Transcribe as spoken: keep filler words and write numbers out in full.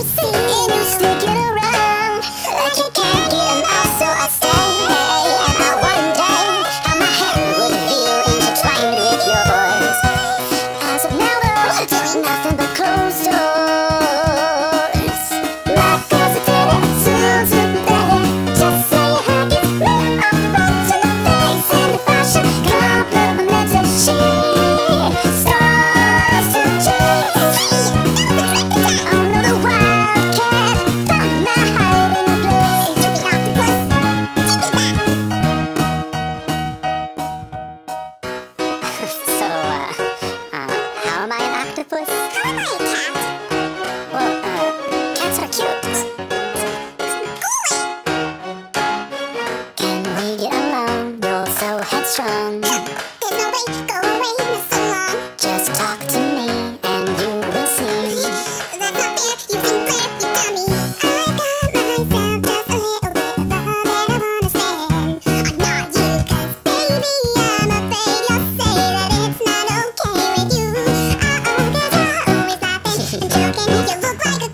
Strong. There's no way, go away, miss so long. Just talk to me and you will see. That's not fair, you think clear, you dummy. I got myself just a little bit of all that I wanna stand. I'm not you, cause baby, I'm afraid you'll say that it's not okay with you. Uh-oh, cause you're always laughing and joking. You look like a